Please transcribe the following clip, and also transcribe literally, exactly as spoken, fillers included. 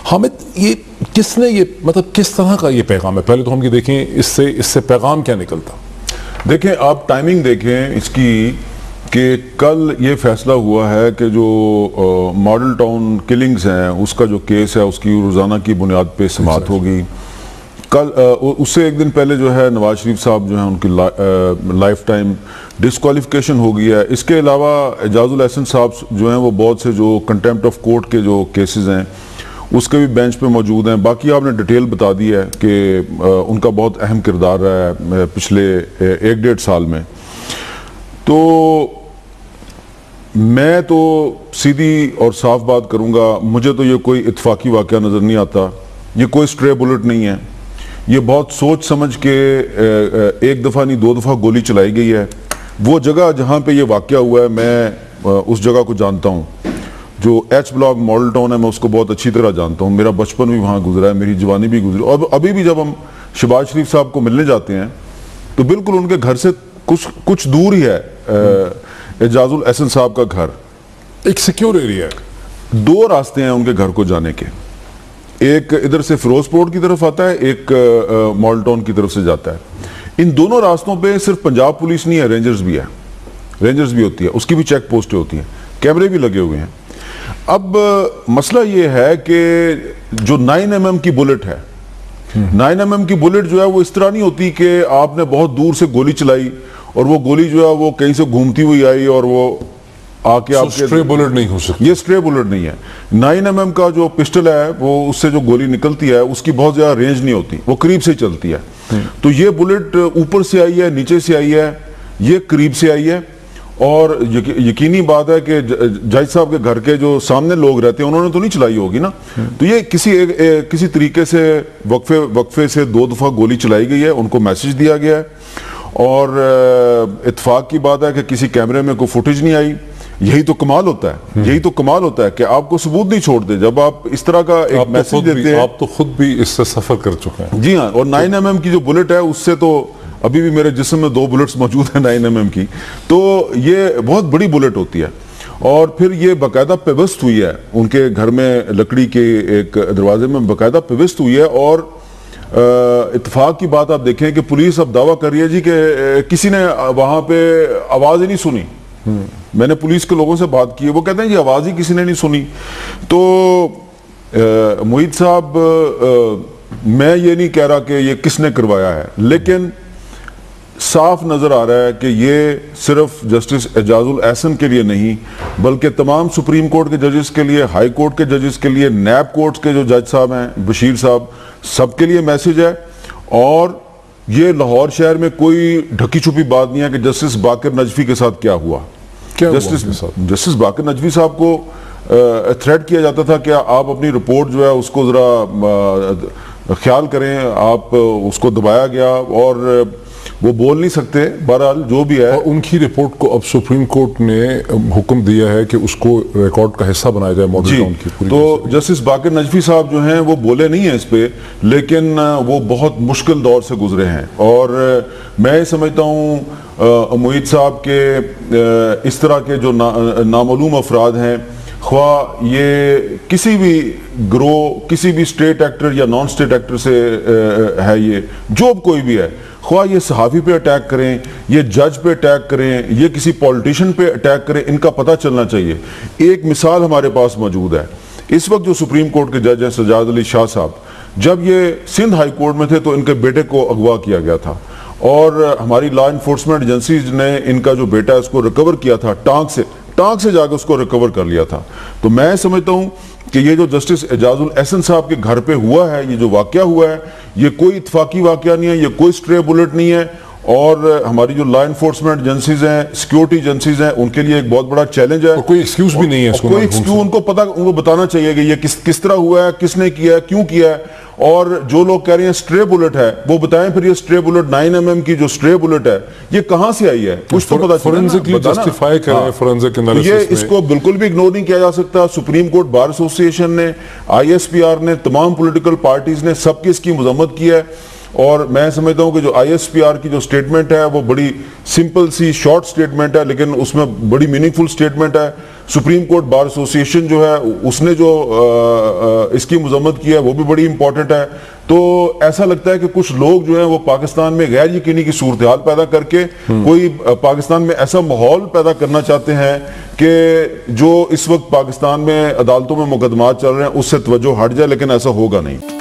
حامد یہ کس نے یہ مطلب کس طرح کا یہ پیغام ہے؟ پہلے تو ہم یہ دیکھیں اس سے اس سے پیغام کیا نکلتا؟ دیکھیں آپ ٹائمنگ دیکھیں اس کی کہ کل یہ فیصلہ ہوا ہے کہ جو ماڈل ٹاؤن کلنگز ہیں اس کا جو کیس ہے اس کی روزانہ کی بنیاد پہ سماعت ہوگی. کل اس سے ایک دن پہلے جو ہے نواز شریف صاحب جو ہیں ان کی لائف ٹائم ڈسکوالیفیکیشن ہو گئی ہے. اس کے علاوہ اعجاز الاحسن صاحب جو ہیں وہ بہت سے جو کنٹیمپٹ آف کورٹ کے جو کیسز ہیں اس کے بھی بینچ پہ موجود ہیں. باقی آپ نے ڈیٹیل بتا دی ہے کہ ان کا بہت اہم کردار رہا ہے پچھلے ایک ڈیڑھ سال میں. تو میں تو سیدھی اور صاف بات کروں گا, مجھے تو یہ کوئی اتفاقی واقعہ نظر نہیں آتا, یہ کوئی سٹرے بلٹ نہیں ہے, یہ بہت سوچ سمجھ کے ایک دفعہ نہیں دو دفعہ گولی چلائی گئی ہے. وہ جگہ جہاں پہ یہ واقعہ ہوا ہے میں اس جگہ کو جانتا ہوں, جو ایچ بلاک ماڈل ٹاؤن ہے میں اس کو بہت اچھی طرح جانتا ہوں. میرا بچپن بھی وہاں گزرا ہے, میری جوانی بھی گزری, اور ابھی بھی جب ہم شہباز شریف صاحب کو ملنے جاتے ہیں تو بالکل ان کے گھر سے کچھ کچھ دور ہی ہے اعجاز الاحسن صاحب کا گھر. ایک سیکیور ایریا ہے. دو راستے ہیں ان کے گھر کو جانے کے, ایک ادھر سے فیروز پورٹ کی طرف آتا ہے, ایک ماڈل ٹاؤن کی طرف سے جاتا ہے. ان دونوں راستوں پہ صرف پنجاب پولیس نہیں ہے, رینجرز بھی ہے, رینجرز بھی ہوتی ہے, اس کی بھی چیک پوسٹیں ہوتی ہیں, کیمرے بھی لگے ہوئے ہیں. اب مسئلہ یہ ہے کہ جو نائن ایم ایم کی بلٹ ہے, نائن ایم ایم کی بلٹ جو ہے وہ اس طرح نہیں ہوتی کہ آپ نے بہت دور سے گولی چلائی اور وہ گولی جو ہے وہ کہیں سے گھومتی ہوئی آئی اور وہ آ کے آپ کے سٹرے بلٹ نہیں ہو سکتی. یہ سٹرے بلٹ نہیں ہے. نائن ایم ایم کا جو پسٹل ہے وہ اس سے جو گولی نکلتی ہے اس کی بہت زیادہ رینج نہیں ہوتی, وہ قریب سے چلتی ہے. تو یہ بلٹ اوپر سے آئی ہے, نیچے سے آئی ہے, یہ قریب سے آئی ہے. اور یقینی بات ہے کہ جج صاحب کے گھر کے جو سامنے لوگ رہتے ہیں انہوں نے تو نہیں چلائی ہوگی نا. تو یہ کسی کسی طریقے سے وقفے وقفے سے دو دفعہ گولی چلائی گئی ہے, ان کو میسج دیا گیا ہے. اور اتفاق کی بات ہے کہ کسی کیمرے میں کوئی فوٹیج نہیں آئی. یہی تو کمال ہوتا ہے, یہی تو کمال ہوتا ہے کہ آپ کو ثبوت نہیں چھوڑتے جب آپ اس طرح کا ایک میسج دیتے ہیں. آپ تو خود بھی اس سے سفر کر چکے ہیں. جی ہاں, اور نائن ایم ایم کی جو بلٹ ہے اس سے تو ابھی بھی میرے جسم میں دو بلٹس موجود ہیں نائن ایم ایم کی. تو یہ بہت بڑی بلٹ ہوتی ہے. اور پھر یہ باقاعدہ پیوست ہوئی ہے ان کے گھر میں, لکڑی کے ایک دروازے میں باقاعدہ پیوست ہوئی ہے. اور اتفاق کی بات آپ دیکھیں کہ پولیس اب دعویٰ کر رہی ہے جی کہ کسی نے وہاں پہ آواز ہی نہیں سنی. میں نے پولیس کے لوگوں سے بات کی ہے, وہ کہتے ہیں جی آواز ہی کسی نے نہیں سنی. تو معید صاحب, میں یہ نہیں کہہ رہا کہ یہ کس نے کروایا ہے, لیکن صاف نظر آ رہا ہے کہ یہ صرف جسٹس اعجاز الاحسن کے لیے نہیں بلکہ تمام سپریم کورٹ کے ججز کے لیے, ہائی کورٹ کے ججز کے لیے, نیب کورٹ کے جو جج صاحب ہیں, بشیر صاحب, سب کے لیے میسج ہے. اور یہ لاہور شہر میں کوئی ڈھکی چھپی بات نہیں ہے کہ جسٹس باقر نجفی کے ساتھ کیا ہوا. جسٹس جسٹس باقر نجفی صاحب کو تھریٹ کیا جاتا تھا کہ آپ اپنی رپورٹ جو ہے اس کو ذرا خیال کریں, آپ اس کو دبایا گیا اور وہ بول نہیں سکتے. بہرحال جو بھی ہے, ان کی رپورٹ کو اب سپریم کورٹ نے حکم دیا ہے کہ اس کو ریکارڈ کا حصہ بنایا جائے ماڈل ٹاؤن کی. تو جسٹس باقر نجفی صاحب جو ہیں وہ بولے نہیں ہیں اس پہ, لیکن وہ بہت مشکل دور سے گزرے ہیں. اور میں سمجھتا ہوں معید صاحب کے اس طرح کے جو نامعلوم افراد ہیں, خواہ یہ کسی بھی گروہ, کسی بھی اسٹیٹ ایکٹر یا نان اسٹیٹ ایکٹر سے ہے, یہ جو کوئی بھی ہے, خواہ یہ صحافی پہ اٹیک کریں, یہ جج پہ اٹیک کریں, یہ کسی پولیٹیشن پہ اٹیک کریں, ان کا پتہ چلنا چاہیے. ایک مثال ہمارے پاس موجود ہے. اس وقت جو سپریم کورٹ کے جج ہیں سجاد علی شاہ صاحب, جب یہ سندھ ہائی کورٹ میں تھے تو ان کے بیٹے کو اغوا کیا گیا تھا, اور ہماری لا انفورسمنٹ ایجنسیز نے ان کا جو بیٹا ہے اس کو ریکور کیا تھا, ٹانک سے ٹانک سے جا کے اس کو ریکور کر لیا تھا. تو میں سمجھتا ہوں کہ یہ جو جسٹس اعجاز الاحسن صاحب کے گھر پہ ہوا ہے, یہ جو واقعہ ہوا ہے, یہ کوئی اتفاقی واقعہ نہیں ہے, یہ کوئی سٹرے بلٹ نہیں ہے. اور ہماری جو لا انفورسمنٹ ایجنسیز ہیں, سیکیورٹی ایجنسیز ہیں, ان کے لیے ایک بہت بڑا چیلنج ہے. کوئی ایکسکیوز بھی نہیں ہے, کوئی ایکسکیوز ان کو پتہ, ان کو بتانا چاہیے کہ یہ کس کس طرح ہوا ہے, کس نے کیا ہے, کیوں کیا ہے. اور جو لوگ کہہ رہے ہیں سٹرے بلٹ ہے, وہ بتائیں پھر یہ stray bullet nine M M کی جو سٹرے بلٹ ہے یہ کہاں سے آئی ہے, کچھ تو پتہ فورنزکلی جسٹیفائی کریں, فورنزک انالیسس میں. یہ اس کو بالکل بھی اگنور نہیں کیا جا سکتا. سپریم کورٹ بار ایسوسی ایشن نے, آئی ایس پی آر نے, تمام پولیٹیکل پارٹیز نے, سب کی اس کی مذمت کی ہے. اور میں سمجھتا ہوں کہ جو آئی ایس پی آر کی جو سٹیٹمنٹ ہے وہ بڑی سمپل سی شارٹ سٹیٹمنٹ ہے, لیکن اس میں بڑی میننگ فل سٹیٹمنٹ ہے. سپریم کورٹ بار ایسوسیشن جو ہے اس نے جو اس کی مذمت کی ہے وہ بھی بڑی امپورٹنٹ ہے. تو ایسا لگتا ہے کہ کچھ لوگ جو ہیں وہ پاکستان میں غیر یقینی کی صورتحال پیدا کر کے کوئی پاکستان میں ایسا ماحول پیدا کرنا چاہتے ہیں کہ جو اس وقت پاکستان میں عدالتوں میں مقدمات چل رہے ہیں اس سے توجہ ہٹ جائے, لیکن ایسا ہوگا نہیں.